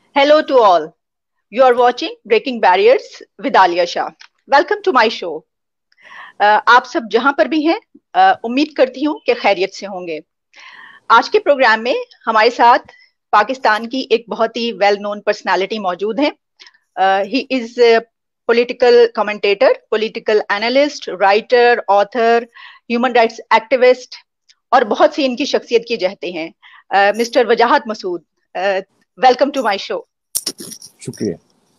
Hello to all. You are watching Breaking Barriers with Alia Shah. Welcome to my show. आप सब जहां पर भी हैं, उम्मीद करती हूँ कि खैरियत से होंगे। आज के प्रोग्राम में हमारे साथ पाकिस्तान की एक बहुत ही वेल नोन पर्सनालिटी मौजूद है। He is political commentator, political analyst, writer, author, human rights activist और बहुत सी इनकी शख्सियत की जहते हैं। Mister Wajahat Masood, welcome to my show. शुक्रिया।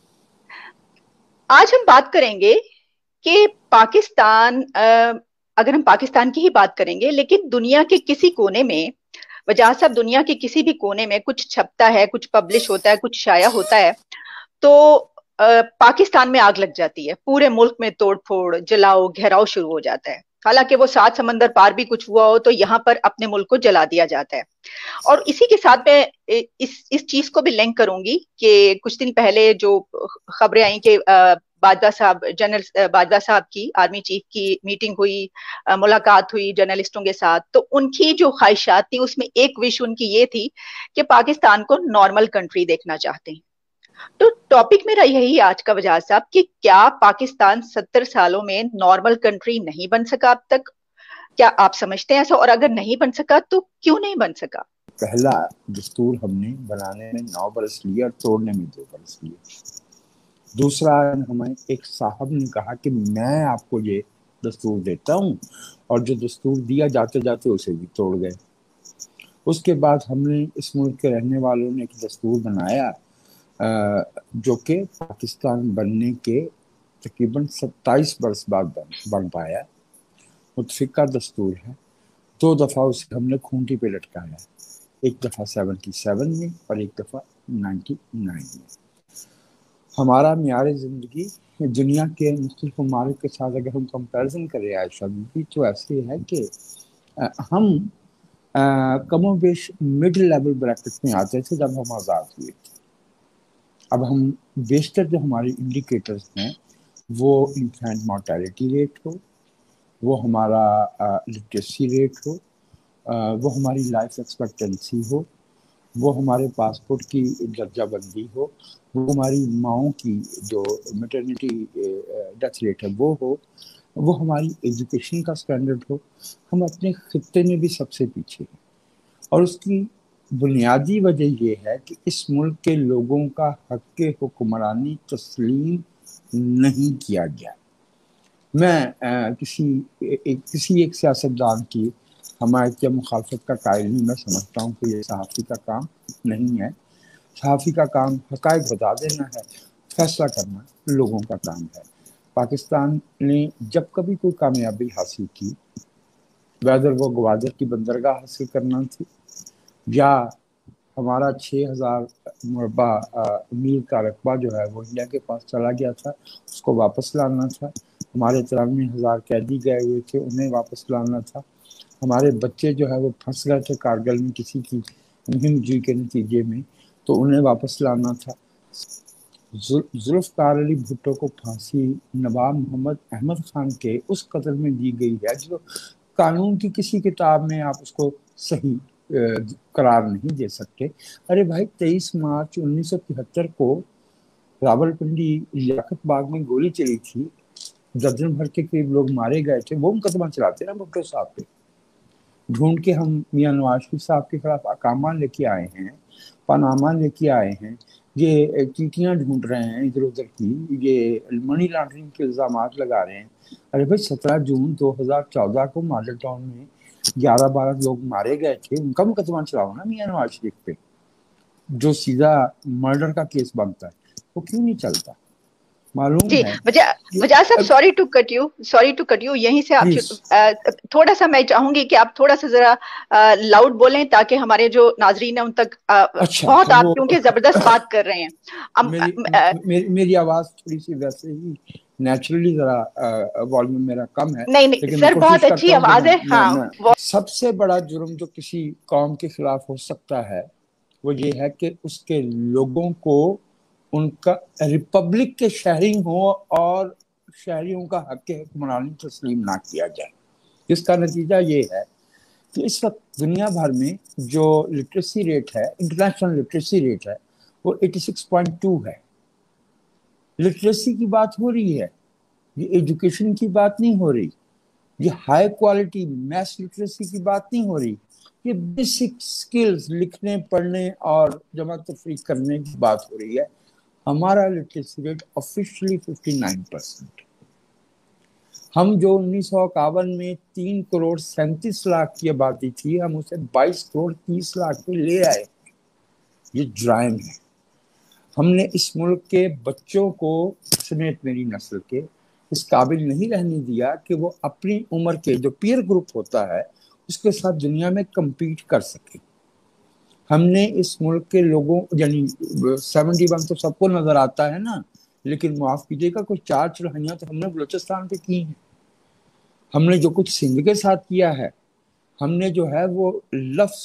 आज हम बात करेंगे कि पाकिस्तान, अगर हम पाकिस्तान की ही बात करेंगे, लेकिन दुनिया के किसी कोने में, वजह साहब, दुनिया के किसी भी कोने में कुछ छपता है, कुछ पब्लिश होता है, कुछ शाया होता है, तो पाकिस्तान में आग लग जाती है। पूरे मुल्क में तोड़ फोड़, जलाओ, घेराव शुरू हो जाता है। हालांकि वो 7 समंदर पार भी कुछ हुआ हो तो यहाँ पर अपने मुल्क को जला दिया जाता है। और इसी के साथ मैं इस चीज को भी लिंक करूंगी कि कुछ दिन पहले जो खबरें आई कि बाजवा साहब, जनरल बाजवा साहब की आर्मी चीफ की मीटिंग हुई, मुलाकात हुई जर्नलिस्टों के साथ, तो उनकी जो ख्वाहिशात थी उसमें एक विश उनकी ये थी कि पाकिस्तान को नॉर्मल कंट्री देखना चाहते हैं। तो टॉपिक मेरा यही आज का वजह साहब कि क्या पाकिस्तान 70 सालों में नॉर्मल कंट्री नहीं बन सका अब तक? क्या आप समझते हैं ऐसा? और अगर नहीं बन सका तो क्यों नहीं बन सका? पहला दस्तूर हमने बनाने में 9 बरस लिए और तोड़ने में 2 बरस लिए। दूसरा, हमें एक साहब ने कहा कि मैं आपको ये दस्तूर देता हूँ, और जो दस्तूर दिया जाते जाते उसे भी तोड़ गए। उसके बाद हमने इस मुल्क के रहने वालों ने एक दस्तूर बनाया जो कि पाकिस्तान बनने के तकरीबन 27 बरस बाद बन पाया। मुतफिका दस्तूर है। 2 दफ़ा उसे हमने खूंटी पे लटकाया, एक दफ़ा 77 में और एक दफ़ा 99 में। हमारा मियार ज़िंदगी दुनिया के मुख्तलिफ ममालिक के साथ अगर हम कंपैरिजन करें आयशा बीबी, तो ऐसे है कि हम कमो बेश मिडिल लेवल ब्रैकेट में आते थे जब हम आज़ाद हुए थे। अब हम बेशतर जो हमारे इंडिकेटर्स हैं वो इन्फेंट मोर्टेलिटी रेट हो, वो हमारा लिटरेसी रेट हो, वो हमारी लाइफ एक्सपेक्टेंसी हो, वो हमारे पासपोर्ट की दर्जा बंदी हो, वो हमारी माओं की जो मैटरनिटी डेथ रेट है वो हो, वो हमारी एजुकेशन का स्टैंडर्ड हो। हम अपने खित्ते में भी सबसे पीछे हैं, और उसकी बुनियादी वजह ये है कि इस मुल्क के लोगों का हक़ हुक्मरानी तस्लीम नहीं किया गया। मैं किसी एक सियासतदान की हमायत या मुखालफत का कायल नहीं। मैं समझता हूँ कि ये सहाफ़ी का काम नहीं है। सहाफ़ी का काम हक़ाइक़ बता देना है, फैसला करना लोगों का काम है। पाकिस्तान ने जब कभी कोई कामयाबी हासिल की, वैदर वो ग्वादर की बंदरगाह हासिल करना थी, या हमारा 6000 मुरबा मील का रकबा जो है वो इंडिया के पास चला गया था, उसको वापस लाना था। हमारे 93,000 कैदी गए हुए थे, उन्हें वापस लाना था। हमारे बच्चे जो है वो फंस गए थे कारगिल में किसी की मुहिम के नतीजे में, तो उन्हें वापस लाना था। जुल्फ़िकार अली भुट्टो को फांसी नवाब मोहम्मद अहमद खान के उस कत्ल में दी गई है जो कानून की किसी किताब में आप उसको सही करार नहीं दे सकते। अरे भाई, 23 मार्च 1973 को रावलपिंडी लियाकत बाग में गोली चली थी, दर्जन भर के करीब लोग मारे गए थे। वो मुकदमा चलाते ना भुट्टो साहब पे। ढूंढ के हम मियां नवाज शरीफ साहब के खिलाफ अकामा लेके आए हैं, पनामा लेके आए हैं, ये चीटियां ढूंढ रहे हैं इधर उधर की, ये मनी लॉन्ड्रिंग के इल्ज़ाम लगा रहे हैं। अरे भाई, 17 जून 2014 को मॉडल टाउन में 11-12 लोग मारे गए थे, उनका मुकदमा चलाओ ना मियां नवाज शरीफ पे, जो सीधा मर्डर का केस बनता है। वो क्यों नहीं चलता? मालूम जी, है। वजह साहब, सॉरी टू कट यू, यहीं से आप थोड़ा सा मैं चाहूंगी कि आप थोड़ा सा जरा लाउड बोलें ताकि हमारे जो नाजरीन है उन तक अच्छा, बहुत आप क्योंकि जबरदस्त बात कर रहे हैं। मेरी आवाज थोड़ी सी वैसे ही नेचुरली जरा वॉल्यूम मेरा कम है, नहीं लेकिन सर, बहुत अच्छी आवाज है। हाँ, सबसे बड़ा जुर्म जो किसी कौम के खिलाफ हो सकता है वो ये है कि उसके लोगों को उनका रिपब्लिक के शहरी हो और शहरियों का हक हुक्मरानी तस्लीम ना किया जाए। इसका नतीजा ये है कि इस वक्त दुनिया भर में जो लिटरेसी रेट है, इंटरनेशनल लिटरेसी रेट है, وہ 86.2 ہے. لٹریسی کی بات ہو رہی ہے, یہ ایجوکیشن کی بات نہیں ہو رہی, یہ ہائی کوالٹی میس لٹریسی کی بات نہیں ہو رہی, یہ بیسک سکلز لکھنے پڑھنے اور جمع تفریق کرنے کی بات ہو رہی ہے. ہمارا لٹریسی ریٹ آفیشلی 59%. ہم جو 1951 میں 3,37,00,000 کی آبادی تھی, ہم اسے 22,30,00,000 پہ لے آئے. یہ جرائم ہے. ہم نے اس ملک کے بچوں کو سمیت میری نسل کے اس قابل نہیں رہنے دیا کہ وہ اپنی عمر کے جو پیئر گروپ ہوتا ہے اس کے ساتھ دنیا میں کمپیٹ کر سکے. ہم نے اس ملک کے لوگوں, یعنی 71 تو سب کو نظر آتا ہے نا, لیکن معاف کیجیے گا کچھ 4 چڑھائیاں تو ہم نے بلوچستان پہ کی ہیں. ہم نے جو کچھ سندھ کے ساتھ کیا ہے, ہم نے جو ہے وہ لفظ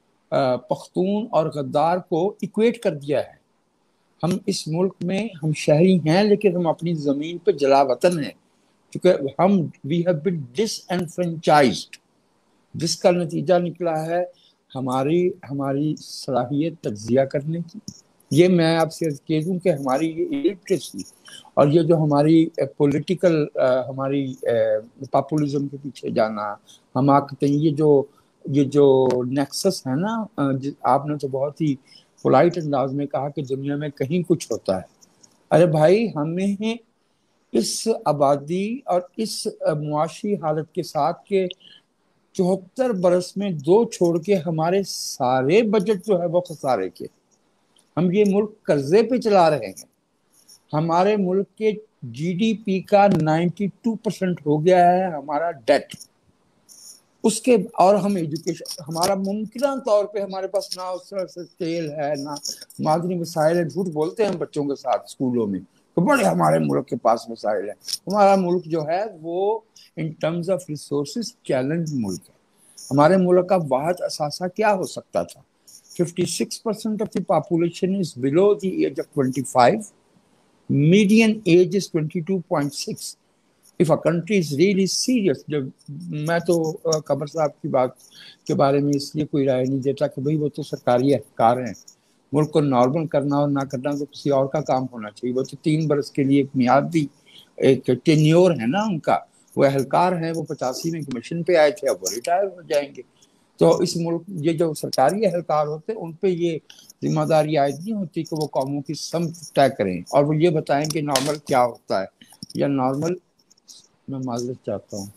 پختون اور غدار کو ایکویٹ کر دیا ہے. ہم اس ملک میں ہم شہری ہیں لیکن ہم اپنی زمین پہ جلا وطن ہیں, کیونکہ ہم وی ہیو بین ڈس انفرنچائزڈ, جس کا نتیجہ نکلا ہے ہماری صلاحیت تجزیہ کرنے کی. یہ میں آپ سے کہہ دوں کہ ہماری یہ الٹریسی اور یہ جو ہماری پولیٹیکل ہماری پاپولزم کے پیچھے جانا, ہم آکتے ہیں, یہ جو نیکسس ہے نا, آپ نے تو بہت ہی پولائٹ انداز میں کہا کہ دنیا میں کہیں کچھ ہوتا ہے. ارے بھائی, ہمیں اس آبادی اور اس معاشی حالت کے ساتھ کہ 74 برس میں 2 چھوڑ کے ہمارے سارے بجٹ جو ہے وہ خسارے کے, ہم یہ ملک قرضے پہ چلا رہے ہیں. ہمارے ملک کے جی ڈی پی کا 92% ہو گیا ہے ہمارا ڈیٹ. اس کے اور ہم ایجوکیشن, ہمارا ممکنہ طور پہ ہمارے پاس نہ اس طرح سے تیل ہے, نہ معدنی وسائل ہے. جھوٹ بولتے ہیں ہم بچوں کے ساتھ اسکولوں میں تو بڑے ہمارے ملک کے پاس وسائل ہے. ہمارا ملک جو ہے وہ in terms of resources challenge ملک ہے. ہمارے ملک کا واحد اثاثہ کیا ہو سکتا تھا؟ 56% of the population is below the age of 25. Median age is 22.6. If a country is really serious, جب میں تو قمر صاحب کی بات کے بارے میں اس لیے کوئی رائے نہیں دیتا کہ بھئی وہ تو سرکاری اہلکار ہیں, ملک کو نارمل کرنا اور نہ کرنا تو کسی اور کا کام ہونا چاہیے. وہ تو 3 برس کے لیے ایک میعادی ایک ٹینیور ہے نا ان کا, وہ اہلکار ہیں, وہ 85 میں کمیشن پہ آئے تھے, اب وہ ریٹائر ہو جائیں گے. تو اس ملک یہ جو سرکاری اہلکار ہوتے ہیں ان پہ یہ ذمہ داری عائد نہیں ہوتی کہ وہ قوموں کی سمت طے کریں اور وہ یہ بتائیں کہ نارمل کیا ہوتا ہے یا نارمل. میں معذرت چاہتا ہوں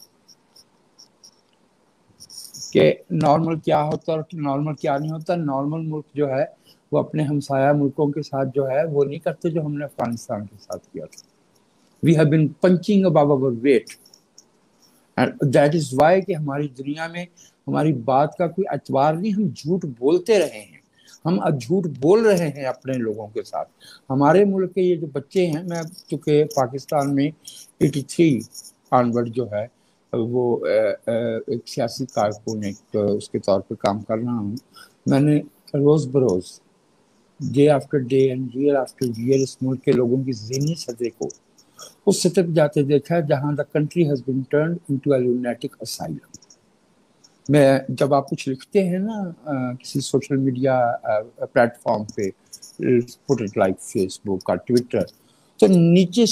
کہ نارمل کیا ہوتا ہے اور نارمل کیا نہیں ہوتا. نارمل ملک جو ہے وہ اپنے ہمسایہ ملکوں کے ساتھ جو ہے وہ نہیں کرتے جو ہم نے افغانستان کے ساتھ کیا تھا. We have been punching above our weight. And that is why کہ ہماری دنیا میں ہماری بات کا کوئی اعتبار نہیں. ہم جھوٹ بولتے رہے ہیں, ہم اب جھوٹ بول رہے ہیں اپنے لوگوں کے ساتھ. ہمارے ملک کے یہ جو بچے ہیں, میں چونکہ پاکستان میں 83 آنورڈ جو ہے وہ ایک سیاسی کارکن ایک اس کے طور پہ کام کر رہا ہوں. میں نے روز بروز day after day and year after year اس ملک کے لوگوں کی ذہنی سطح کو اس سطح پہ جاتے دیکھا جہاں the country has been turned into a lunatic asylum. میں جب آپ کچھ لکھتے ہیں نا کسی سوشل میڈیا پلیٹ فارم پہ, put it like Facebook اور ٹویٹر, تو نیچے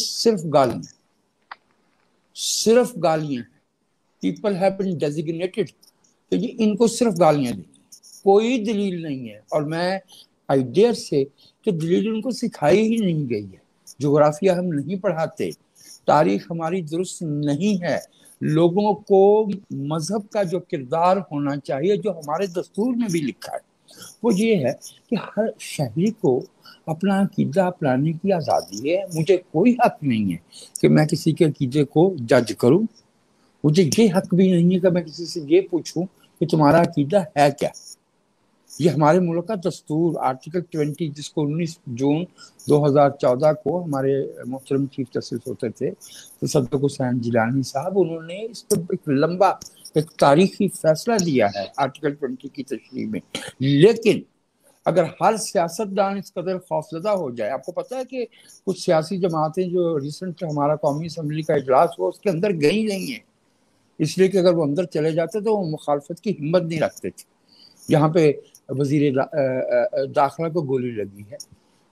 صرف گالیاں ہیں. پیپل ہیو بین ڈیزیگنیٹڈ کہ جی ان کو صرف گالیاں دیں, کوئی دلیل نہیں ہے. اور میں آئی ڈیئر سے کہ دلیل ان کو سکھائی ہی نہیں گئی ہے. جغرافیہ ہم نہیں پڑھاتے, تاریخ ہماری درست نہیں ہے. لوگوں کو مذہب کا جو کردار ہونا چاہیے جو ہمارے دستور میں بھی لکھا ہے وہ یہ ہے کہ ہر شہری کو اپنا عقیدہ اپنانے کی آزادی ہے. مجھے کوئی حق نہیں ہے کہ میں کسی کے عقیدے کو جج کروں. مجھے یہ حق بھی نہیں ہے کہ میں کسی سے یہ پوچھوں کہ تمہارا عقیدہ ہے کیا. یہ ہمارے ملک کا دستور آرٹیکل 20 جس کو 19 جون 2014 کو ہمارے محترم چیف جسٹس ہوتے تھے تصدق حسین جیلانی صاحب, انہوں نے اس پہ ایک لمبا ایک تاریخی فیصلہ لیا ہے آرٹیکل 20 کی تشریح میں. لیکن اگر ہر سیاستدان اس قدر خوفزدہ ہو جائے, آپ کو پتہ ہے کہ کچھ سیاسی جماعتیں جو ریسنٹ ہمارا قومی اسمبلی کا اجلاس ہوا اس کے اندر گئی نہیں ہیں, اس لیے کہ اگر وہ اندر چلے جاتے تو وہ مخالفت کی ہمت نہیں رکھتے تھے. یہاں پہ وزیر داخلہ کو گولی لگی ہے,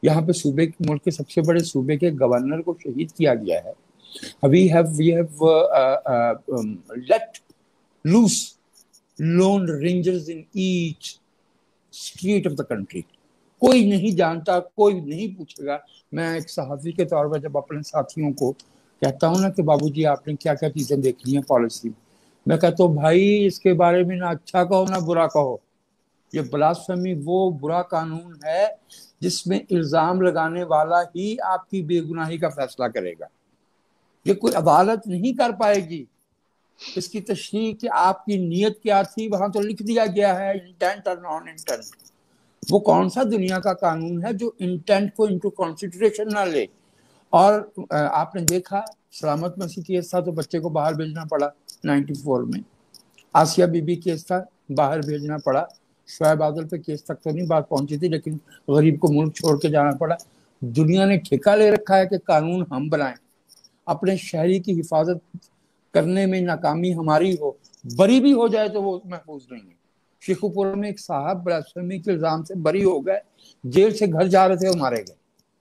یہاں پہ صوبے ملک کے سب سے بڑے صوبے کے گورنر کو شہید کیا گیا ہے. we have let loose lone rangers in each street of the country. کوئی نہیں جانتا, کوئی نہیں پوچھے گا. میں ایک صحافی کے طور پر جب اپنے ساتھیوں کو کہتا ہوں نا کہ بابو جی آپ نے کیا کیا چیزیں دیکھ لی ہیں پالیسی میں کہتا ہوں بھائی اس کے بارے میں نہ اچھا کہو نہ برا کہو. یہ بلاسفیمی وہ برا قانون ہے جس میں الزام لگانے والا ہی آپ کی بے گناہی کا فیصلہ کرے گا. یہ کوئی عدالت نہیں کر پائے گی. اس کی تشریح کہ آپ کی نیت کیا تھی وہاں تو لکھ دیا گیا ہے انٹینٹ اور نان انٹینٹ. وہ کون سا دنیا کا قانون ہے جو انٹینٹ کو انٹو کنسیڈریشن نہ لے. اور آپ نے دیکھا سلامت مسیح کیس تھا تو بچے کو باہر بھیجنا پڑا 94 میں. آسیہ بی بی کیس تھا, باہر بھیجنا پڑا. شعیب عادل پہ کیس تک تو نہیں بات پہنچی تھی لیکن غریب کو ملک چھوڑ کے جانا پڑا. دنیا نے ٹھیکہ لے رکھا ہے کہ قانون ہم بنائیں. اپنے شہری کی حفاظت کرنے میں ناکامی ہماری ہو, بری بھی ہو جائے تو وہ محفوظ نہیں ہے. شیخو پورہ میں ایک صاحب بلاسفیمی کے الزام سے بری ہو گئے, جیل سے گھر جا رہے تھے وہ مارے گئے.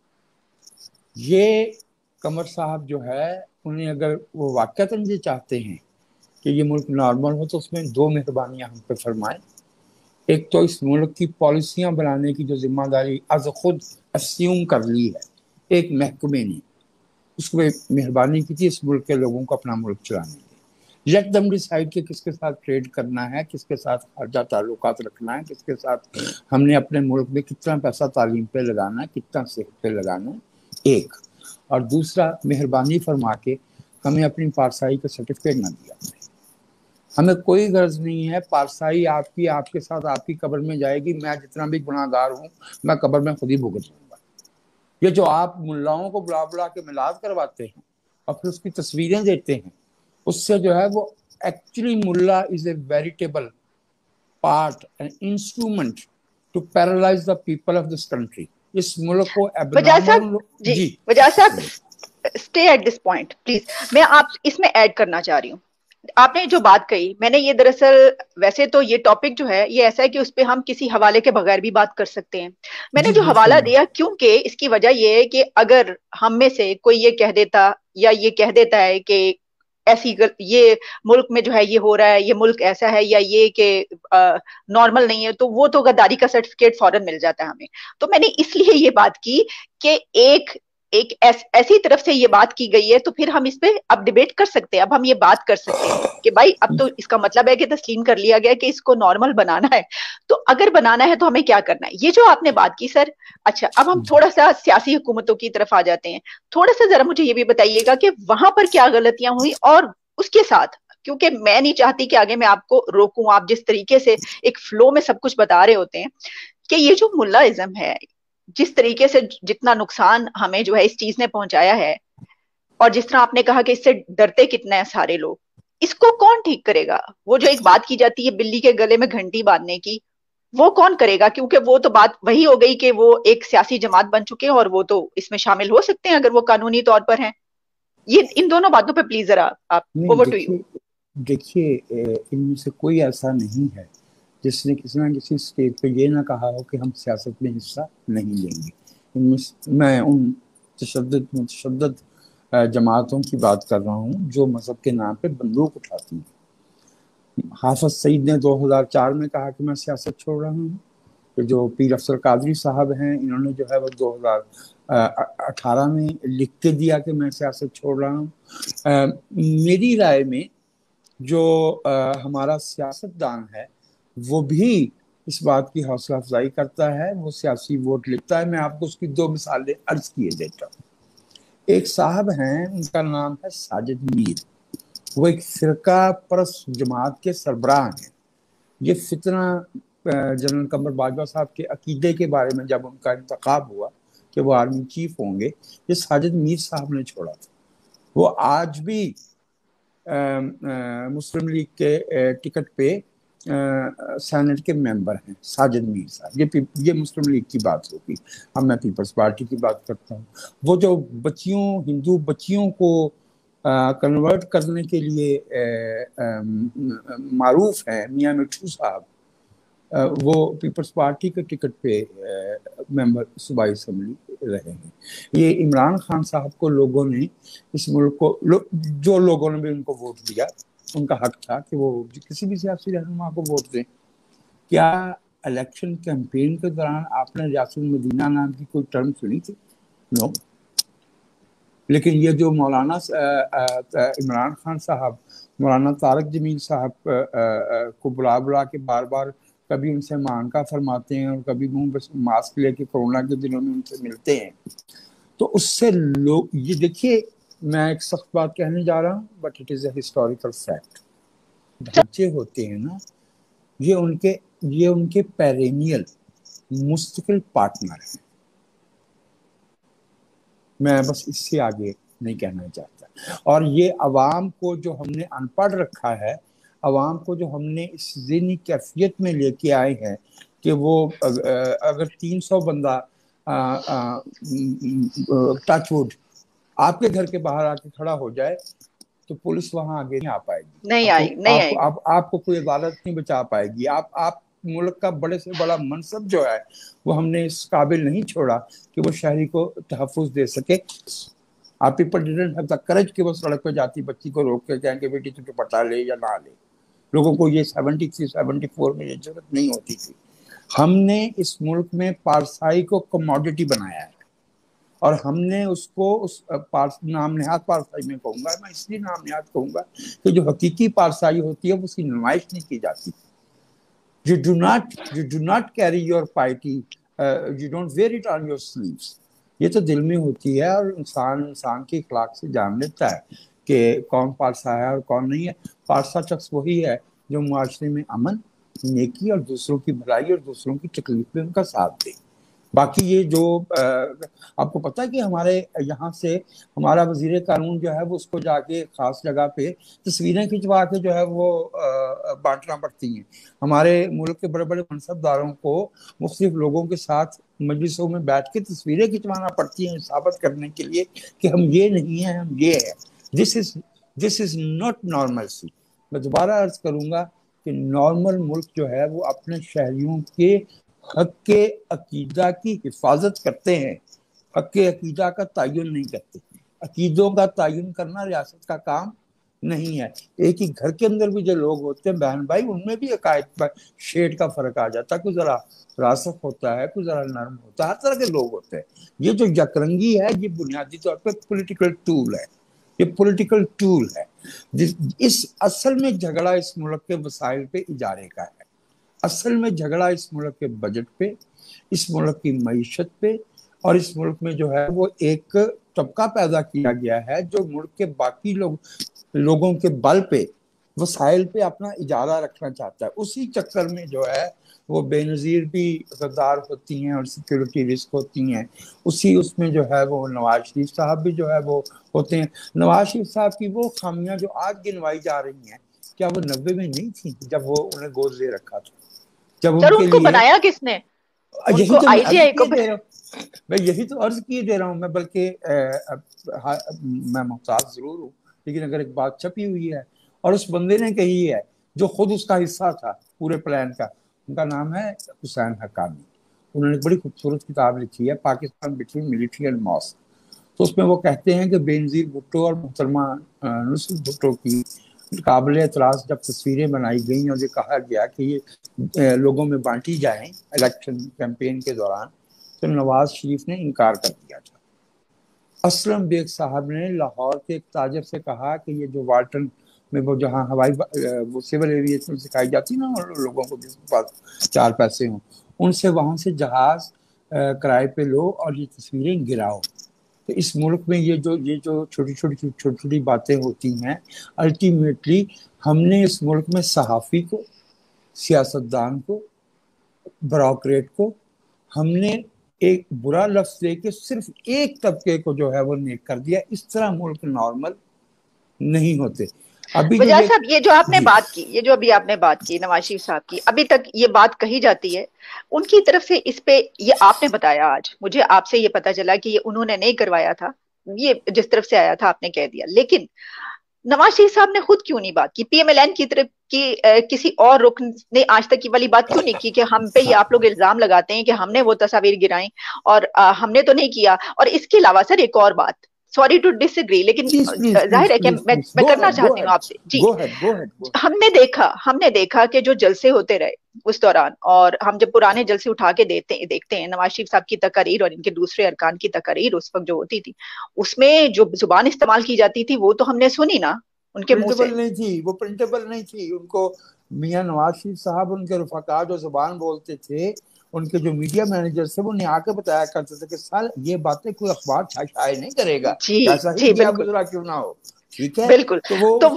یہ قمر صاحب جو ہے انہیں اگر وہ واقعتاً یہ چاہتے ہیں کہ یہ ملک نارمل ہو تو اس میں دو مہربانیاں ہم پہ فرمائیں. ایک تو اس ملک کی پالیسیاں بنانے کی جو ذمہ داری از خود اسیوم کر لی ہے ایک محکمے نے, اس کو مہربانی کی تھی اس ملک کے لوگوں کو اپنا ملک چلانے کی. لیٹ دم ڈیسائیڈ کہ کس کے ساتھ ٹریڈ کرنا ہے, کس کے ساتھ خارجہ تعلقات رکھنا ہے, کس کے ساتھ ہم نے اپنے ملک میں کتنا پیسہ تعلیم پہ لگانا ہے, کتنا صحت پہ لگانا ہے. ایک اور دوسرا مہربانی فرما کے ہمیں اپنی پارسائی کا سرٹیفکیٹ نہ دیا. ہمیں کوئی غرض نہیں ہے پارسائی آپ کے ساتھ آپ کی قبر میں جائے گی. میں جتنا بھی گناہ گار ہوں میں قبر میں خود ہی بھگت لوں گا. یہ جو آپ ملاؤں کو بلا بلا کے میلاد کرواتے ہیں اور پھر اس کی تصویریں دیتے ہیں, اس سے جو ہے وہ actually mullah is a veritable part and instrument to paralyze the people of this country. اس ملک کو وجہ صاحب ایبنارمل جی وجہ صاحب stay at this point please. میں آپ اس میں ایڈ کرنا چاہ رہی ہوں. آپ نے جو بات کہی میں نے یہ دراصل ویسے تو یہ ٹاپک جو ہے یہ ایسا ہے کہ اس پہ ہم کسی حوالے کے بغیر بھی بات کر سکتے ہیں. میں نے جی جو حوالہ بالکل. دیا کیونکہ اس کی وجہ یہ ہے کہ اگر ہم میں سے کوئی یہ کہہ دیتا یا یہ کہہ دیتا ہے کہ ایسی یہ ملک میں جو ہے یہ ہو رہا ہے, یہ ملک ایسا ہے, یا یہ کہ نارمل نہیں ہے, تو وہ تو غداری کا سرٹیفکیٹ فوراً مل جاتا ہے ہمیں. تو میں نے اس لیے یہ بات کی کہ ایک ایسی طرف سے یہ بات کی گئی ہے تو پھر ہم اس پہ اب ڈیبیٹ کر سکتے ہیں. اب ہم یہ بات کر سکتے ہیں کہ بھائی اب تو اس کا مطلب ہے کہ تسلیم کر لیا گیا کہ اس کو نارمل بنانا ہے. تو اگر بنانا ہے تو ہمیں کیا کرنا ہے, یہ جو آپ نے بات کی سر. اچھا اب ہم تھوڑا سا سیاسی حکومتوں کی طرف آ جاتے ہیں. تھوڑا سا ذرا مجھے یہ بھی بتائیے گا کہ وہاں پر کیا غلطیاں ہوئی, اور اس کے ساتھ کیونکہ میں نہیں چاہتی کہ آگے میں آپ کو روکوں, آپ جس طریقے سے ایک فلو میں سب کچھ بتا رہے ہوتے ہیں کہ یہ جو ملا ازم ہے جس طریقے سے جتنا نقصان ہمیں جو ہے اس چیز نے پہنچایا ہے, اور جس طرح آپ نے کہا کہ اس سے ڈرتے کتنے ہیں سارے لوگ, اس کو کون ٹھیک کرے گا؟ وہ جو ایک بات کی جاتی ہے بلی کے گلے میں گھنٹی باندھنے کی, وہ کون کرے گا؟ کیونکہ وہ تو بات وہی ہو گئی کہ وہ ایک سیاسی جماعت بن چکے ہیں اور وہ تو اس میں شامل ہو سکتے ہیں اگر وہ قانونی طور پر ہیں. یہ ان دونوں باتوں پہ پلیز ذرا آپ اوور ٹو یو. دیکھیے ان میں سے کوئی ایسا نہیں ہے جس نے کسی نہ کسی اسٹیج پہ یہ نہ کہا ہو کہ ہم سیاست میں حصہ نہیں لیں گے. ان میں ان متشدد جماعتوں کی بات کر رہا ہوں جو مذہب کے نام پہ بندوق اٹھاتی ہیں. حافظ سعید نے 2004 میں کہا کہ میں سیاست چھوڑ رہا ہوں. جو پیر افضل قادری صاحب ہیں انہوں نے جو ہے وہ 2018 میں لکھ کے دیا کہ میں سیاست چھوڑ رہا ہوں. میری رائے میں جو ہمارا سیاستدان ہے وہ بھی اس بات کی حوصلہ افزائی کرتا ہے, وہ سیاسی ووٹ لکھتا ہے. میں آپ کو اس کی 2 مثالیں عرض کیے دیتا ہوں. ایک صاحب ہیں ان کا نام ہے ساجد میر, وہ ایک فرقہ پرست جماعت کے سربراہ ہیں. یہ فتنہ جنرل قمر باجوہ صاحب کے عقیدے کے بارے میں جب ان کا انتخاب ہوا کہ وہ آرمی چیف ہوں گے, یہ ساجد میر صاحب نے چھوڑا تھا. وہ آج بھی مسلم لیگ کے ٹکٹ پہ سینٹ کے ممبر ہیں ساجد میر صاحب. یہ مسلم لیگ کی بات ہوگی, اب میں پیپلز پارٹی کی بات کرتا ہوں. وہ جو ہندو بچیوں کو کنورٹ کرنے کے لیے معروف ہیں, میاں مٹھو صاحب, وہ پیپلز پارٹی کے ٹکٹ پہ ممبر صوبائی اسمبلی رہے ہیں. یہ عمران خان صاحب کو لوگوں نے اس ملک کو جو لوگوں نے بھی ان کو ووٹ دیا ان کا حق تھا کہ وہ کسی بھی سیاسی رہنما کو ووٹ دیں. کیا الیکشن کیمپین کے دوران آپ نے ریاست المدینہ نام کی کوئی ٹرم سنی تھی؟ نو. لیکن یہ جو مولانا عمران خان صاحب مولانا طارق جمیل صاحب کو بلا بلا کے بار بار کبھی ان سے معانقہ فرماتے ہیں اور کبھی منہ بس ماسک لے کے کورونا کے دنوں میں ان سے ملتے ہیں, تو اس سے لوگ یہ دیکھیے, میں ایک سخت بات کہنے جا رہا ہوں but it is a historical fact. بچے ہوتے ہیں نا, یہ ان کے پیرینیل مستقل پارٹنر ہیں. میں بس اس سے آگے نہیں کہنا چاہتا. اور یہ عوام کو جو ہم نے ان پڑھ رکھا ہے, عوام کو جو ہم نے اس ذہنی کیفیت میں لے کے آئے ہیں کہ وہ اگر 300 بندہ ٹچ وڈ آپ کے گھر کے باہر آ کے کھڑا ہو جائے تو پولیس وہاں آگے نہیں آ پائے گی, نہیں آپ کو کوئی عدالت نہیں بچا پائے گی. آپ ملک کا بڑے سے بڑا منصب جو ہے وہ ہم نے اس قابل نہیں چھوڑا کہ وہ شہری کو تحفظ دے سکے. آپ people didn't have the courage کہ وہ سڑک پہ جاتی بچی کو روک کے کہیں کہ بیٹی تو دوپٹہ لے یا نہ لے. لوگوں کو یہ 73 74 میں یہ ضرورت نہیں ہوتی تھی. ہم نے اس ملک میں پارسائی کو کموڈٹی بنایا ہے اور ہم نے اس کو اس نام نہاد پارسائی میں کہوں گا, میں اس لیے نام نہاد کہوں گا کہ جو حقیقی پارسائی ہوتی ہے اس کی نمائش نہیں کی جاتی. You do not carry your piety, you don't wear it on your sleeves. یہ تو دل میں ہوتی ہے اور انسان کے اخلاق سے جان لیتا ہے کہ کون پارسا ہے اور کون نہیں ہے. پارسا شخص وہی ہے جو معاشرے میں امن, نیکی اور دوسروں کی بھلائی اور دوسروں کی تکلیف میں ان کا ساتھ دے. باقی یہ جو آپ کو پتہ ہے کہ ہمارے یہاں سے ہمارا وزیر قانون جو ہے وہ اس کو جا کے خاص جگہ پہ تصویریں کھنچوا کے جو ہے وہ بانٹنا پڑتی ہیں. ہمارے ملک کے بڑے بڑے منصب داروں کو مختلف لوگوں کے ساتھ مجلسوں میں بیٹھ کے تصویریں کھنچوانا پڑتی ہیں ثابت کرنے کے لیے کہ ہم یہ نہیں ہیں, ہم یہ ہیں. This is not normalcy. میں دوبارہ عرض کروں گا کہ نارمل ملک جو ہے وہ اپنے شہریوں کے حق کے عقیدہ کی حفاظت کرتے ہیں, حق کے عقیدہ کا تعین نہیں کرتے. عقیدوں کا تعین کرنا ریاست کا کام نہیں ہے. ایک ہی گھر کے اندر بھی جو لوگ ہوتے ہیں بہن بھائی, ان میں بھی عقائد پر شیڈ کا فرق آ جاتا ہے. کوئی ذرا راسخ ہوتا ہے, کوئی ذرا نرم ہوتا ہے, ہر طرح کے لوگ ہوتے ہیں. یہ جو یکرنگی ہے یہ بنیادی طور پہ پولیٹیکل ٹول ہے, یہ پولیٹیکل ٹول ہے. اس اصل میں جھگڑا اس ملک کے وسائل پہ اجارے کا ہے. اصل میں جھگڑا اس ملک کے بجٹ پہ, اس ملک کی معیشت پہ, اور اس ملک میں جو ہے وہ ایک طبقہ پیدا کیا گیا ہے جو ملک کے باقی لوگوں کے بل پہ وسائل پہ اپنا اجارہ رکھنا چاہتا ہے. اسی چکر میں جو ہے وہ بے نظیر بھی غدار ہوتی ہیں اور سیکیورٹی رسک ہوتی ہیں. اس میں جو ہے وہ نواز شریف صاحب بھی جو ہے وہ ہوتے ہیں. نواز شریف صاحب کی وہ خامیاں جو آج گنوائی جا رہی ہیں کیا وہ 90 میں نہیں تھیں جب وہ انہیں گود لے رکھا تھا؟ جب ان کو بنایا کس نے؟ یہی تو میں یہی تو عرض کیے دے رہا ہوں. میں بلکہ میں محتاط ضرور ہوں, لیکن اگر ایک بات چھپی ہوئی ہے اور اس بندے نے کہی ہے جو خود اس کا حصہ تھا پورے پلان کا, ان کا نام ہے حسین حقانی. انہوں نے بڑی خوبصورت کتاب لکھی ہے Pakistan between military and mosque. تو اس میں وہ کہتے ہیں کہ بینظیر بھٹو اور محترمہ نصرت بھٹو کی قابل اعتراض جب تصویریں بنائی گئیں اور یہ کہا گیا کہ یہ لوگوں میں بانٹی جائیں الیکشن کیمپین کے دوران, تو نواز شریف نے انکار کر دیا تھا. اسلم بیگ صاحب نے لاہور کے ایک تاجر سے کہا کہ یہ جو والٹن میں وہ جہاں ہوائی وہ سول ایویشن سکھائی جاتی نا لوگوں کو جس کے پاس 4 پیسے ہوں, ان سے وہاں سے جہاز کرائے پہ لو اور یہ تصویریں گراؤ. تو اس ملک میں یہ جو چھوٹی باتیں ہوتی ہیں, الٹیمیٹلی ہم نے اس ملک میں صحافی کو, سیاستدان کو, بیوروکریٹ کو ہم نے ایک برا لفظ دے کے صرف ایک طبقے کو جو ہے وہ نیک کر دیا. اس طرح ملک نارمل نہیں ہوتے. وجہ صاحب یہ جو آپ نے بات کی, یہ جو ابھی آپ نے بات کی نواز شریف صاحب کی, ابھی تک یہ بات کہی جاتی ہے ان کی طرف سے. اس پہ یہ آپ نے بتایا, آج مجھے آپ سے یہ پتا چلا کہ یہ انہوں نے نہیں کروایا تھا, یہ جس طرف سے آیا تھا آپ نے کہہ دیا. لیکن نواز شریف صاحب نے خود کیوں نہیں بات کی؟ پی ایم ایل این کی طرف کہ کسی اور رکن نے آج تک یہ والی بات کیوں نہیں کی کہ ہم پہ یہ آپ لوگ الزام لگاتے ہیں کہ ہم نے وہ تصاویر گرائیں اور ہم نے تو نہیں کیا. اور اس کے علاوہ سر ایک اور بات, سوری ٹو ڈس ایگری, لیکن ظاہر ہے کہ میں کرنا چاہتی ہوں آپ سے. جی, ہم نے دیکھا کہ جو جلسے ہوتے رہے اس دوران, اور ہم جب پرانے جلسے اٹھا کے دیکھتے ہیں, نواز شریف صاحب کی تقاریر اور ان کے دوسرے ارکان کی تقاریر اس وقت جو ہوتی تھی, اس میں جو زبان استعمال کی جاتی تھی وہ تو ہم نے سنی نا ان کے منہ سے. پرنٹیبل نہیں تھی, وہ پرنٹیبل نہیں تھی. ان کو میاں نواز شریف صاحب, ان کے رفقا جو زبان بولتے تھے, ان کے جو میڈیا مینیجر تھے, وہ آ کے بتایا کرتے تھے کہ سر یہ باتیں کوئی اخبار شائع نہیں کرے گا, جی کیسا ہی جی گیا بالکل گزرا کیوں نہ ہو. ٹھیک ہے, بالکل. تو وہ تو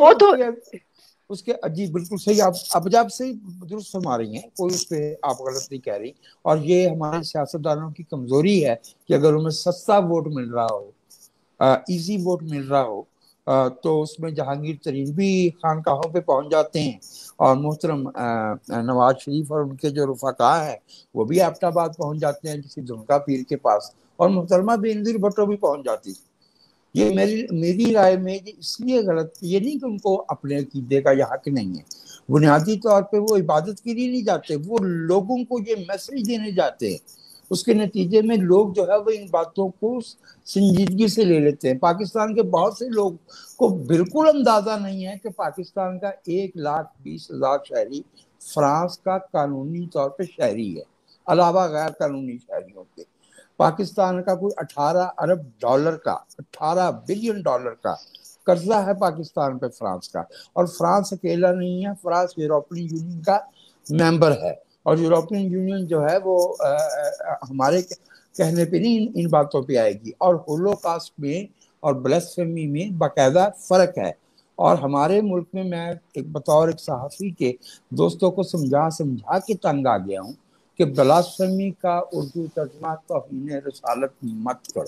اس کے جی بالکل صحیح, آپ اب جب سے درست فرما رہی ہیں, کوئی اس پہ آپ غلط نہیں کہہ رہی. اور یہ ہمارے سیاستدانوں کی کمزوری ہے کہ اگر انہیں سستا ووٹ مل رہا ہو, ایزی ووٹ مل رہا ہو, تو اس میں جہانگیر ترین بھی خانقاہوں پہ پہنچ جاتے ہیں, اور محترم نواز شریف اور ان کے جو رفقا ہیں وہ بھی آباد آباد پہنچ جاتے ہیں کسی دھنکا پیر کے پاس, اور محترمہ بینظیر بھٹو بھی پہنچ جاتی. یہ میری رائے میں اس لیے غلط, یہ نہیں کہ ان کو اپنے عقیدے کا یہ حق نہیں ہے, بنیادی طور پہ وہ عبادت کے لیے نہیں جاتے, وہ لوگوں کو یہ میسج دینے جاتے ہیں. اس کے نتیجے میں لوگ جو ہے وہ ان باتوں کو سنجیدگی سے لے لیتے ہیں. پاکستان کے بہت سے لوگ کو بالکل اندازہ نہیں ہے کہ پاکستان کا 1,20,000 شہری فرانس کا قانونی طور پہ شہری ہے, علاوہ غیر قانونی شہریوں کے. پاکستان کا کوئی 18 ارب ڈالر کا, 18 بلین ڈالر کا قرضہ ہے پاکستان پہ فرانس کا. اور فرانس اکیلا نہیں ہے, فرانس یورپین یونین کا ممبر ہے, اور یورپین یونین جو ہے وہ ہمارے کہنے پہ نہیں ان باتوں پہ آئے گی. اور ہولوکاسٹ میں اور بلاسفیمی میں باقاعدہ فرق ہے. اور ہمارے ملک میں بطور ایک صحافی کے دوستوں کو سمجھا کے تنگ آ گیا ہوں کہ بلاسفیمی کا اردو ترجمہ توہین رسالت مت کرو.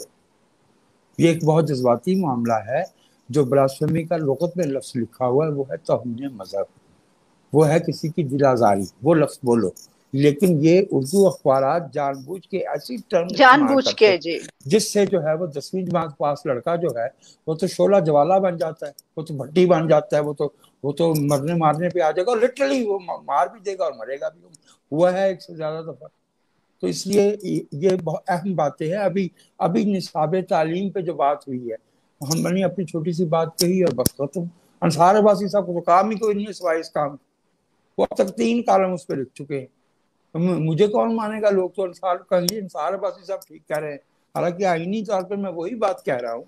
یہ ایک بہت جذباتی معاملہ ہے. جو بلاسفیمی کا لغت میں لفظ لکھا ہوا ہے وہ ہے توہین مذہب, وہ ہے کسی کی دل آزاری, وہ لفظ بولو. لیکن یہ اردو اخبارات جان بوجھ کے ایسی ٹرم جان استعمال بوجھ کرتے کے, ہیں جی جس سے جو ہے وہ 10ویں جماعت پاس لڑکا جو ہے وہ تو شعلہ جوالا بن جاتا ہے, وہ تو بھٹی بن جاتا ہے, وہ تو مرنے مارنے پہ آ جائے گا, اور لٹرلی وہ مار بھی دے گا اور مرے گا بھی. ہوا ہے ایک سے زیادہ دفعہ. تو اس لیے یہ بہت اہم باتیں ہیں. ابھی نصاب تعلیم پہ جو بات ہوئی ہے, ہم نے اپنی چھوٹی سی بات کہی اور بس ختم. انصار عباسی صاحب کو کام ہی کوئی نہیں ہے سوائے اس کام, وہ اب تک 3 کالم اس پہ لکھ چکے ہیں. مجھے کون مانے گا, لوگ تو انصار عباسی صاحب ٹھیک کہہ رہے ہیں, حالانکہ آئینی طور پر میں وہی بات کہہ رہا ہوں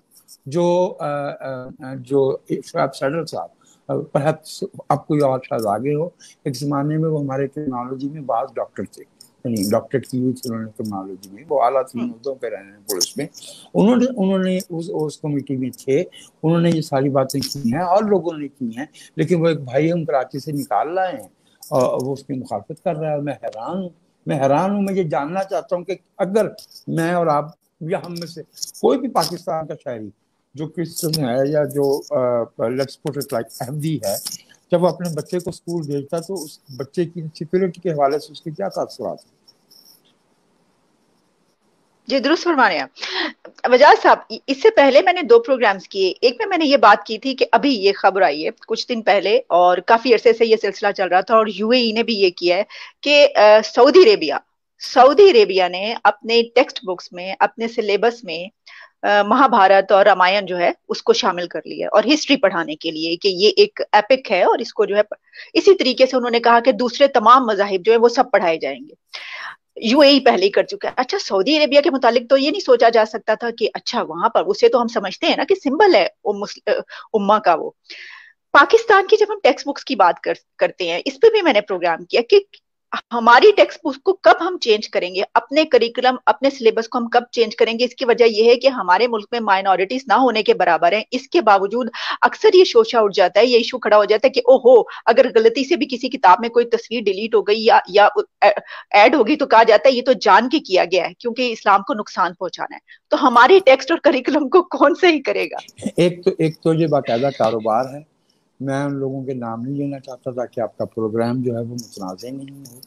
جو شعیب سیڈل صاحب, پرہیپس اب کوئی اور شاید آگے ہو. ایک زمانے میں وہ ہمارے کرمنالوجی میں بعض ڈاکٹر تھے, یعنی ڈاکٹر کی ہوئی تھی انہوں نے کرمنالوجی میں, وہ اعلیٰ ترین عہدوں پہ رہے ہیں پولیس میں. انہوں نے اس کمیٹی میں تھے, انہوں نے یہ ساری باتیں کی ہیں اور لوگوں نے کی ہیں. لیکن وہ ایک بھائی ہم کراچی سے نکال لائے ہیں اور وہ اس کی مخالفت کر رہا ہے. میں حیران ہوں. میں یہ جاننا چاہتا ہوں کہ اگر میں اور آپ یا ہم میں سے کوئی بھی پاکستان کا شہری جو کرسچن ہے یا جو let's put it like Ahmadi ہے, جب وہ اپنے بچے کو اسکول بھیجتا ہے تو اس بچے کی سیکورٹی کے حوالے سے اس کے کیا تاثرات ہیں؟ جی درست فرما رہے ہیں وجاز صاحب. اس سے پہلے میں نے 2 پروگرامز کیے. ایک میں نے یہ بات کی تھی کہ ابھی یہ خبر آئی ہے کچھ دن پہلے, اور کافی عرصے سے یہ سلسلہ چل رہا تھا, اور یو اے ای نے بھی یہ کیا ہے کہ سعودی عربیہ نے اپنے ٹیکسٹ بکس میں, اپنے سلیبس میں مہا بھارت اور رامائن جو ہے اس کو شامل کر لیا, اور ہسٹری پڑھانے کے لیے کہ یہ ایک ایپک ہے, اور اس کو جو ہے اسی طریقے سے انہوں نے کہا کہ دوسرے تمام مذاہب جو ہے وہ سب پڑھائے جائیں گے. یو اے ای پہلے ہی کر چکا ہے. اچھا سعودی عربیہ کے متعلق تو یہ نہیں سوچا جا سکتا تھا کہ اچھا وہاں پر, اسے تو ہم سمجھتے ہیں نا کہ سمبل ہے امہ کا. وہ پاکستان کی جب ہم ٹیکسٹ بکس کی بات کرتے ہیں, اس پہ بھی میں نے پروگرام کیا کہ ہماری ٹیکسٹ بک کو کب ہم چینج کریں گے, اپنے کریکولم اپنے سلیبس کو ہم کب چینج کریں گے. اس کی وجہ یہ ہے کہ ہمارے ملک میں مائنورٹیز نہ ہونے کے برابر ہیں. اس کے باوجود اکثر یہ شوشہ اٹھ جاتا ہے, یہ ایشو کھڑا ہو جاتا ہے کہ او ہو اگر غلطی سے بھی کسی کتاب میں کوئی تصویر ڈیلیٹ ہو گئی یا ایڈ ہوگی تو کہا جاتا ہے یہ تو جان کے کیا گیا ہے کیونکہ اسلام کو نقصان پہنچانا ہے. تو ہمارے ٹیکسٹ اور کریکولم کو کون صحیح کرے گا؟ ایک تو یہ باقاعدہ کاروبار ہے. میں ان لوگوں کے نام نہیں لینا چاہتا تاکہ آپ کا پروگرام جو ہے وہ متنازع نہیں ہو.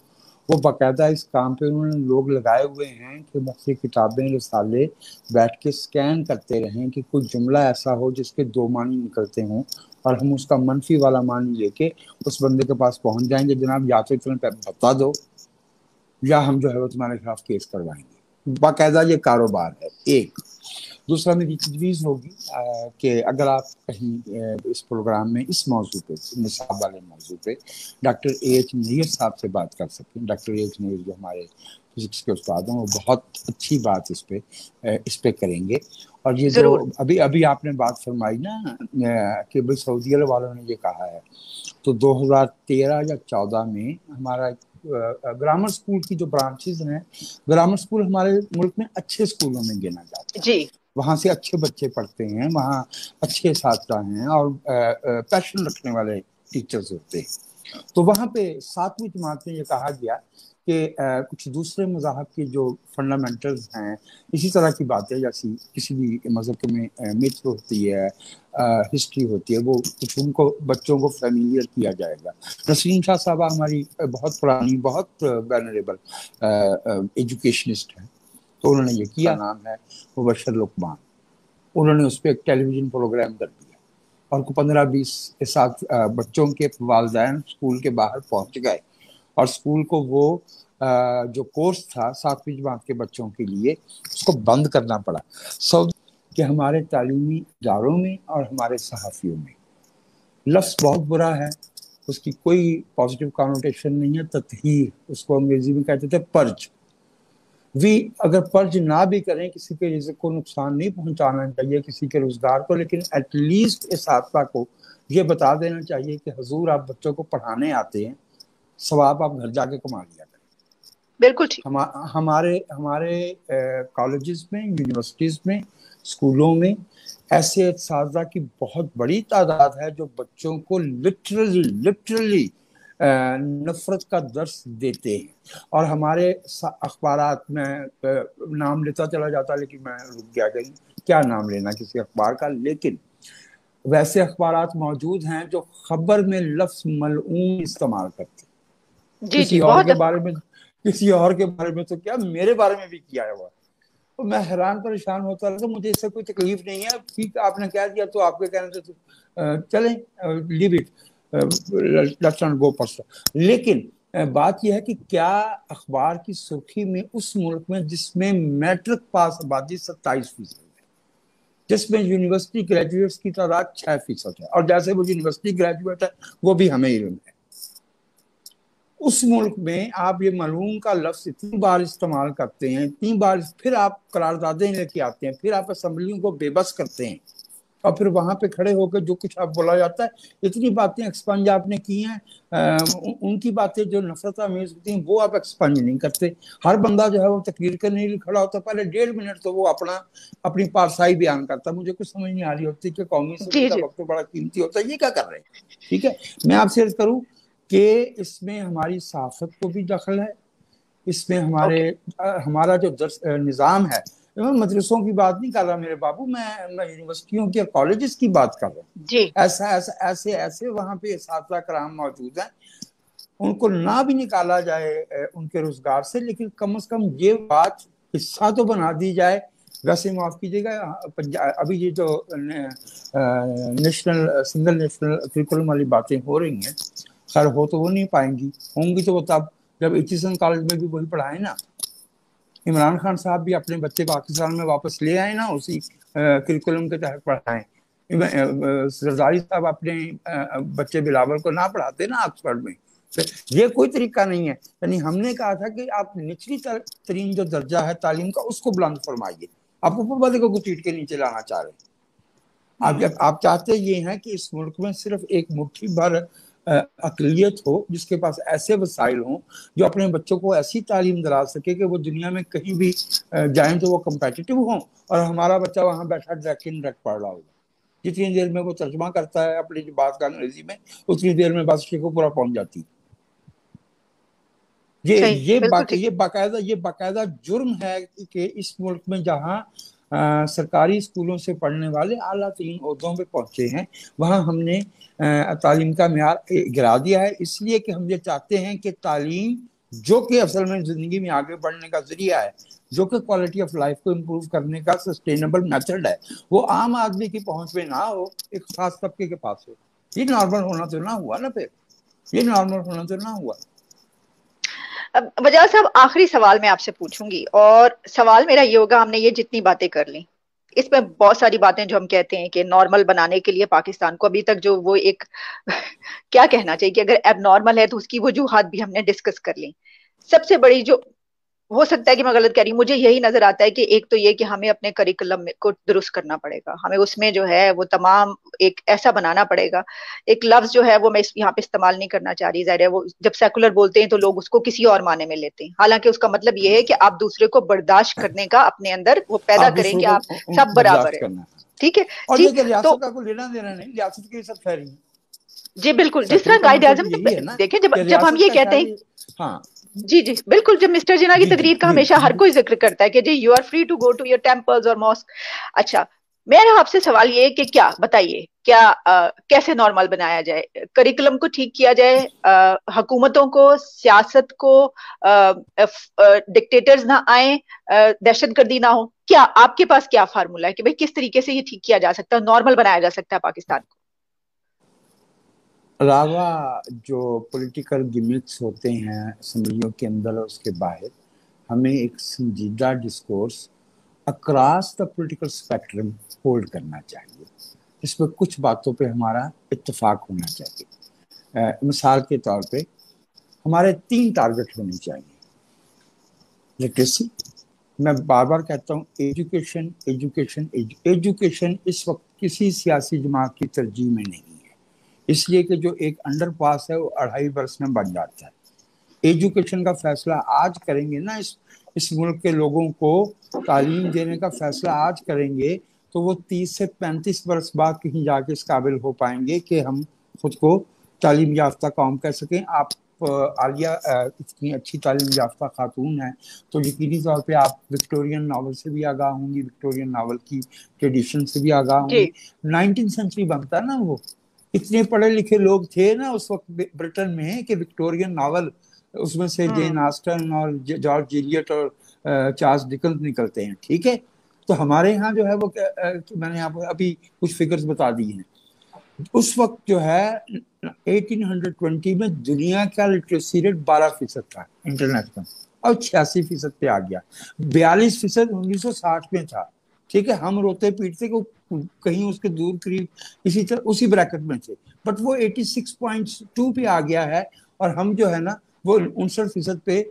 وہ باقاعدہ اس کام پہ انہوں نے لوگ لگائے ہوئے ہیں کہ بس یہ کتابیں رسالے بیٹھ کے سکین کرتے رہیں کہ کوئی جملہ ایسا ہو جس کے 2 معنی نکلتے ہوں اور ہم اس کا منفی والا معنی لے کے اس بندے کے پاس پہنچ جائیں گے، جناب یا تو تمہیں بتا دو یا ہم جو ہے وہ تمہارے خلاف کیس کروائیں گے۔ باقاعدہ یہ کاروبار ہے۔ ایک دوسرا میری تجویز ہوگی کہ اگر آپ کہیں اس پروگرام میں اس موضوع پہ، نصاب والے موضوع پہ ڈاکٹر اے ایچ نیر صاحب سے بات کر سکیں۔ ڈاکٹر اے ایچ نیر جو ہمارے فزکس کے استاد ہیں، وہ بہت اچھی بات اس پہ کریں گے۔ اور یہ جو ابھی آپ نے بات فرمائی نا کہ بھائی سعودی عرب والوں نے یہ کہا ہے، تو 2013 یا 14 میں ہمارا گرامر اسکول کی جو برانچز ہیں، گرامر اسکول ہمارے ملک میں اچھے اسکولوں میں گنا جاتا ہے جی، وہاں سے اچھے بچے پڑھتے ہیں، وہاں اچھے اساتذہ ہیں اور پیشن رکھنے والے ٹیچرز ہوتے ہیں۔ تو وہاں پہ 7ویں جماعت میں یہ کہا گیا کہ کچھ دوسرے مذاہب کے جو فنڈامنٹلز ہیں، اسی طرح کی باتیں جیسی کسی بھی مذہب میں میتھ ہوتی ہے، ہسٹری ہوتی ہے، وہ کچھ ان کو بچوں کو فیملیئر کیا جائے گا۔ نسرین شاہ صاحبہ ہماری بہت پرانی، بہت وینریبل ایجوکیشنسٹ ہیں، تو انہوں نے یہ کیا، نام ہے مبشر لقمان، انہوں نے اس پہ ایک ٹیلی ویژن پروگرام کر دیا اور 15-20 کے ساتھ بچوں کے والدین اسکول کے باہر پہنچ گئے اور اسکول کو وہ جو کورس تھا 7ویں جماعت کے بچوں کے لیے اس کو بند کرنا پڑا۔ کہ ہمارے تعلیمی اداروں میں اور ہمارے صحافیوں میں لفظ بہت برا ہے، اس کی کوئی پازیٹیو کانوٹیشن نہیں ہے، تطہیر، اس کو انگریزی میں کہتے تھے پرج۔ اگر پرج نہ بھی کریں، کسی کے رزق کو نقصان نہیں پہنچانا چاہیے، کسی کے روزگار کو، لیکن ایٹ لیسٹ اساتذہ کو یہ بتا دینا چاہیے کہ حضور آپ بچوں کو پڑھانے آتے ہیں، ثواب آپ گھر جا کے کما لیا کریں۔ بالکل ٹھیک۔ ہمارے کالجز میں، یونیورسٹیز میں، اسکولوں میں ایسے اساتذہ کی بہت بڑی تعداد ہے جو بچوں کو لٹرلی نفرت کا درس دیتے ہیں۔ اور ہمارے اخبارات میں نام لیتا چلا جاتا، لیکن میں رک گیا کہ کیا نام لینا کسی اخبار کا، لیکن ویسے اخبارات موجود ہیں جو خبر میں لفظ ملعون استعمال کرتے ہیں۔ کسی اور کے بارے میں تو کیا، میرے بارے میں بھی کیا ہے وہ۔ تو میں حیران پریشان ہوتا رہا، مجھے اس سے کوئی تکلیف نہیں ہے، ٹھیک آپ نے کہہ دیا تو آپ کے کہنے سے چلیں، leave it, let's not go personal. لیکن بات یہ ہے کہ کیا اخبار کی سرخی میں اس ملک میں جس میں میٹرک پاس آبادی 27% ہے، جس میں یونیورسٹی گریجویٹس کی تعداد 6% ہے، اور جیسے وہ یونیورسٹی گریجویٹ ہے وہ بھی ہمیں علم ہے، اس ملک میں آپ یہ ملعون کا لفظ اتنی بار استعمال کرتے ہیں، اتنی بار، پھر آپ قراردادیں لے کے آتے ہیں، پھر آپ اسمبلیوں کو بے بس کرتے ہیں، اور پھر وہاں پہ کھڑے ہو کے جو کچھ آپ بولا جاتا ہے، اتنی باتیں ایکسپنج آپ نے کی ہیں، ان کی باتیں جو نفرت آمیز ہوتی ہیں وہ آپ ایکسپنج نہیں کرتے۔ ہر بندہ جو ہے وہ تقریر کرنے لیے کھڑا ہوتا ہے، پہلے 1.5 منٹ تو وہ اپنی پارسائی بیان کرتا ہے، مجھے کچھ سمجھ نہیں آ رہی ہوتی کہ قومی اسمبلی کا وقت تو بڑا قیمتی ہوتا ہے، یہ کیا کر رہے ہیں؟ ٹھیک ہے، میں آپ سے عرض کروں کہ اس میں ہماری صحافت کو بھی دخل ہے، اس میں ہمارا جو نظام ہے، میں مدرسوں کی بات نہیں کر رہا میرے بابو، میں یونیورسٹیوں کے کالجز کی بات کر رہا ہوں۔ ایسے وہاں پہ اساتذہ کرام موجود ہیں، ان کو نہ بھی نکالا جائے ان کے روزگار سے، لیکن کم از کم یہ بات حصہ تو بنا دی جائے۔ ویسے معاف کیجیے گا، ابھی یہ جو سنگل نیشنل کریکولم والی باتیں ہو رہی ہیں، خیر ہو تو وہ نہیں پائیں گی، ہوں گی تو وہ تب جب ایچیسن کالج میں بھی وہی پڑھائیں نا، عمران خان صاحب بھی اپنے بچے پاکستان میں واپس لے آئے نا، اسی کریکولم کے تحت پڑھائیں۔ زرداری صاحب اپنے بچے بلاول کو نہ پڑھاتے نا آکسفورڈ میں۔ یہ کوئی طریقہ نہیں ہے، یعنی ہم نے کہا تھا کہ آپ نچلی ترین جو درجہ ہے تعلیم کا اس کو بلند فرمائیے، آپ اوپر والے کو چیٹ کے نیچے لانا چاہ رہے ہیں۔ آپ چاہتے یہ ہیں کہ اس ملک میں صرف ایک مٹھی بھر اقلیت ہو جس کے پاس ایسے وسائل ہوں جو اپنے بچوں کو ایسی تعلیم دلا سکے کہ وہ دنیا میں کہیں بھی جائیں تو وہ کمپیٹیٹو ہوں، اور ہمارا بچہ وہاں بیٹھا ڈریک پڑھ رہا ہوگا، جتنی دیر میں وہ ترجمہ کرتا ہے اپنی بات کا انگریزی میں، اتنی دیر میں بات کو پورا پہنچ جاتی ہے۔ یہ باقاعدہ جرم ہے کہ اس ملک میں جہاں سرکاری اسکولوں سے پڑھنے والے اعلیٰ ترین عہدوں پہ پہنچے ہیں، وہاں ہم نے تعلیم کا معیار گرا دیا ہے، اس لیے کہ ہم یہ چاہتے ہیں کہ تعلیم جو کہ اصل میں زندگی میں آگے بڑھنے کا ذریعہ ہے، جو کہ کوالٹی آف لائف کو امپروو کرنے کا سسٹینیبل میتھڈ ہے، وہ عام آدمی کی پہنچ میں نہ ہو، ایک خاص طبقے کے پاس ہو. یہ نارمل ہونا تو نہ ہوا نا، پھر یہ نارمل ہونا تو نہ ہوا. وجاہت صاحب آخری سوال میں آپ سے پوچھوں گی، اور سوال میرا یہ ہوگا، ہم نے یہ جتنی باتیں کر لی اس میں بہت ساری باتیں جو ہم کہتے ہیں کہ نارمل بنانے کے لیے پاکستان کو ابھی تک جو وہ ایک کیا کہنا چاہیے کہ اگر ایب نارمل ہے تو اس کی وجوہات بھی ہم نے ڈسکس کر لی. سب سے بڑی جو ہو سکتا ہے کہ میں غلط کہہ رہی ہوں، مجھے یہی نظر آتا ہے کہ ایک تو یہ کہ ہمیں اپنے کریکولم کو درست کرنا پڑے گا، ہمیں اس میں جو ہے وہ تمام ایک ایسا بنانا پڑے گا. ایک لفظ جو ہے وہ میں یہاں پہ استعمال نہیں کرنا چاہ رہی، ظاہر ہے وہ جب سیکولر بولتے ہیں تو لوگ اس کو کسی اور معنی میں لیتے ہیں، حالانکہ اس کا مطلب یہ ہے کہ آپ دوسرے کو برداشت کرنے کا اپنے اندر وہ پیدا آپ کریں دوسروں کہ کو آپ سب برابر برداشت ہے. کرنا ہے. ٹھیک ہے اور جی. دیکھیں تو ریاست کا کوئی لینا دینا نہیں، ریاست کے سب خیری ہیں. جی بالکل، جس طرح سیکولر کا قائد مطلب اعظم یہی ہے نا دیکھیں، کہ جب ہم ریاست یہ کا کہتے ہیں، خیری. ہاں جی جی بالکل، جب مسٹر جناح کی جی جی تقریر کا جی ہمیشہ ہر جی. کوئی ذکر کرتا ہے کہ جی you are free to go to your temples اور ماسک. اچھا، میرا آپ سے سوال یہ ہے کہ کیا بتائیے کیا کیسے نارمل بنایا جائے، کریکولم کو ٹھیک کیا جائے، حکومتوں کو، سیاست کو، ڈکٹیٹرز نہ آئیں، دہشت گردی نہ ہو، کیا آپ کے پاس کیا فارمولا ہے کہ بھئی کس طریقے سے یہ ٹھیک کیا جا سکتا ہے، نارمل بنایا جا سکتا ہے پاکستان کو؟ علاوہ جو پولیٹیکل گمکس ہوتے ہیں اسمبلیوں کے اندر اور اس کے باہر، ہمیں ایک سنجیدہ discourse across the political spectrum hold کرنا چاہیے، اس پہ کچھ باتوں پہ ہمارا اتفاق ہونا چاہیے. مثال کے طور پہ ہمارے 3 ٹارگٹ ہونے چاہیے. لٹریسی، میں بار بار کہتا ہوں ایجوکیشن ایجوکیشن ایجوکیشن اس وقت کسی سیاسی جماعت کی ترجیح میں نہیں ہے، اس لیے کہ جو ایک انڈر پاس ہے وہ 2.5 برس میں بن جاتا ہے. ایجوکیشن کا فیصلہ آج کریں گے نا، اس ملک کے لوگوں کو تعلیم دینے کا فیصلہ آج کریں گے تو وہ 30 سے 35 برس بعد کہیں جا کے اس قابل ہو پائیں گے کہ ہم خود کو تعلیم یافتہ قوم کہہ سکیں. آپ عالیہ اتنی اچھی تعلیم یافتہ خاتون ہیں تو یقینی طور پہ آپ وکٹورین ناول سے بھی آگاہ ہوں گی، وکٹورین ناول کی ٹریڈیشن سے بھی آگاہ ہوں جی گی. 19 سینچری بنتا نا، وہ اتنے پڑھے لکھے لوگ تھے نا اس وقت برٹن میں کہ وکٹورین ناول اس میں سے جین آسٹن اور جارج جیلیٹ اور چارلس ڈکنز نکلتے ہیں. ٹھیک ہے، تو ہمارے ہاں جو ہے وہ میں نے آپ کو ابھی کچھ فگرز بتا دی ہیں. اس وقت جو ہے 1820 میں دنیا کا لٹریسی ریٹ 12% تھا انٹرنیشنل، اور 86% پہ آ گیا. 42% 1960 میں تھا. ٹھیک ہے، ہم روتے پیٹتے کہ کہیں اس کے دور قریب اسی طرح اسی بریکٹ میں تھے، بٹ وہ 86.2 پہ آ گیا ہے، اور ہم جو ہے نا وہ 59% پہ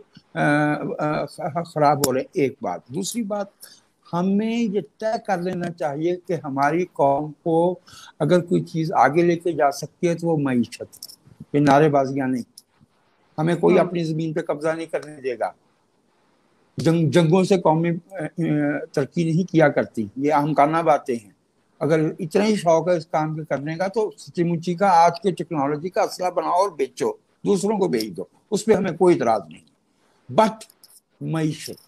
خراب ہو رہے. ایک بات. دوسری بات، ہمیں یہ طے کر لینا چاہیے کہ ہماری قوم کو اگر کوئی چیز آگے لے کے جا سکتی ہے تو وہ معیشت. یہ نعرے بازیاں نہیں، ہمیں کوئی اپنی زمین پہ قبضہ نہیں کرنے دے گا. جنگوں سے قومیں ترقی نہیں کیا کرتی، یہ امکانہ باتیں ہیں. اگر اتنا ہی شوق ہے اس کام کے کرنے کا تو سچی مچی کا آج کے ٹیکنالوجی کا اسلحہ بناؤ اور بیچو، دوسروں کو بیچ دو، اس پہ ہمیں کوئی اعتراض نہیں. بٹ معیشت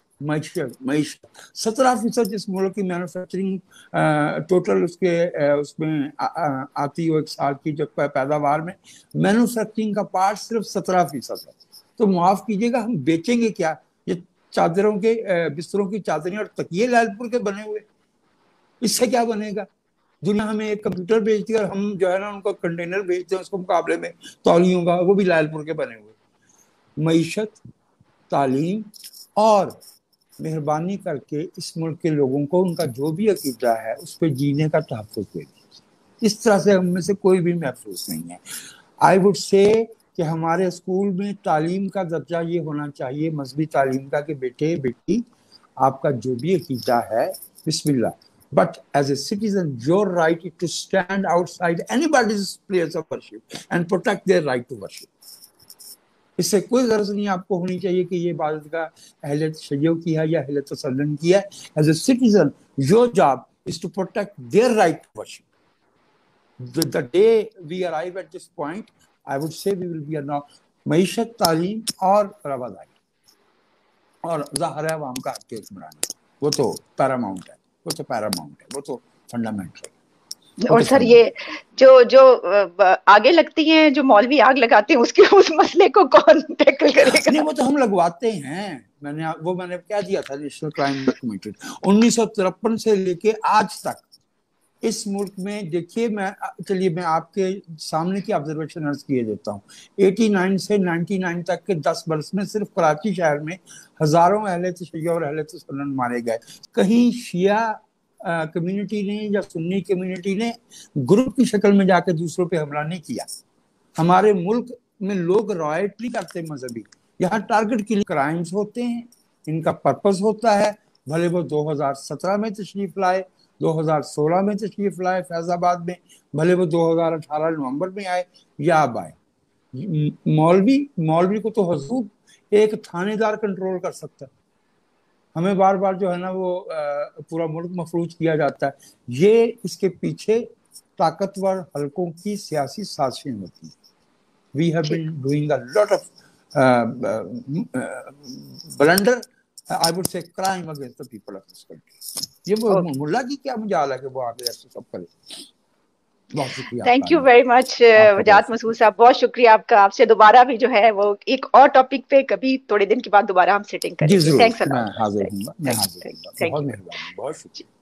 17% اس ملک کی مینوفیکچرنگ ٹوٹل اس میں آتی ہو ایک سال کی جو پیداوار میں مینوفیکچرنگ کا پارٹ صرف 17% ہے. تو معاف کیجیے گا، ہم بیچیں گے کیا؟ یہ چادروں کے بستروں کی چادریں اور تکیے لال پور کے بنے ہوئے، اس سے کیا بنے گا؟ دنیا ہمیں ایک کمپیوٹر بھیجتی ہے اور ہم جو ہے نا ان کو کنٹینر بھیجتے ہیں اس کو مقابلے میں تولیوں کا، وہ بھی لال پور کے بنے ہوئے. معیشت، تعلیم، اور مہربانی کر کے اس ملک کے لوگوں کو ان کا جو بھی عقیدہ ہے اس پہ جینے کا تحفظ دے دیں. اس طرح سے ہم میں سے کوئی بھی محفوظ نہیں ہے. آئی وڈ سے کہ ہمارے اسکول میں تعلیم کا درجہ یہ ہونا چاہیے مذہبی تعلیم کا کہ بیٹے بیٹی آپ کا جو بھی عقیدہ ہے بسم اللہ، but as a citizen your right is to stand outside anybody's place of worship and protect their right to worship. اس سے کوئی غرض نہیں آپ کو ہونی چاہیے کہ یہ عبادت کا اہل تشیع کی ہے یا اہل تسلم کی ہے. As a citizen your job is to protect their right to worship. The day we arrive at this point I would say we will be معیشت، تعلیم اور رواداری اور ظاہر ہے عوام کا حق حکمرانی، وہ تو پیراماؤنٹ ہے، وہ تو فنڈامنٹل ہے. اور سر یہ جو آگے لگتی ہیں، جو مولوی آگ لگاتے ہیں، اس مسئلے کو کون ٹیکل کرے گا؟ نہیں، وہ تو ہم لگواتے ہیں. میں نے کیا دیا تھا نیشنل کرائم کمیٹی 1953 سے لے کے آج تک اس ملک میں. دیکھیے چلیے میں آپ کے سامنے کی آبزرویشن عرض کیے دیتا ہوں. 89 سے 99 تک کے 10 برس میں صرف کراچی شہر میں ہزاروں اہل تشیع اور اہل سنت مارے گئے. کہیں شیعہ کمیونٹی نے یا سنی کمیونٹی نے گروپ کی شکل میں جا کے دوسروں پہ حملہ نہیں کیا. ہمارے ملک میں لوگ رائٹ نہیں کرتے مذہبی. یہاں ٹارگٹ کے لیے کرائمز ہوتے ہیں، ان کا پرپس ہوتا ہے. بھلے وہ 2017 میں تشریف لائے، 2016 میں تشریف لائے فیض آباد میں، بھلے وہ 2018 نومبر میں آئے یا اب آئے. مولوی کو تو حضور ایک تھانے دار کنٹرول کر سکتا ہے. ہمیں بار بار جو ہے نا وہ پورا ملک مفلوج کیا جاتا ہے. یہ اس کے پیچھے طاقتور حلقوں کی سیاسی سازشیں ہوتی ہیں. We have been doing a lot of blunder, I would say crime against the people of this country. یہ وہ ملا کی کیا مجال ہے کہ وہ آگے ایسے سب کرے. بہت شکریہ. Thank you very much Wajahat Masood صاحب، بہت شکریہ آپ کا. آپ سے دوبارہ بھی جو ہے وہ ایک اور ٹاپک پہ کبھی تھوڑے دن کے بعد دوبارہ ہم سیٹنگ کریں گے. جی ضرور، تھینکس میں حاضر ہوں گا. بہت مہربانی، بہت شکریہ.